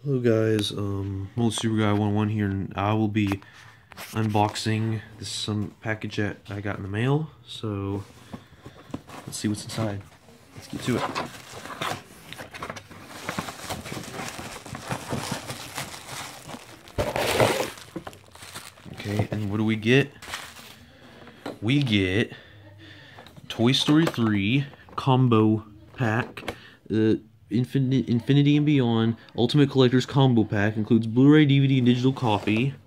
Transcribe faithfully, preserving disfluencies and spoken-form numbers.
Hello guys, um, Mold Super Guy one oh one here, and I will be unboxing this some package that I got in the mail. So let's see what's inside. Let's get to it. Okay, and what do we get? We get Toy Story three combo pack. Uh, Infinity, Infinity and Beyond Ultimate Collector's Combo Pack includes Blu-ray, D V D, and digital copy.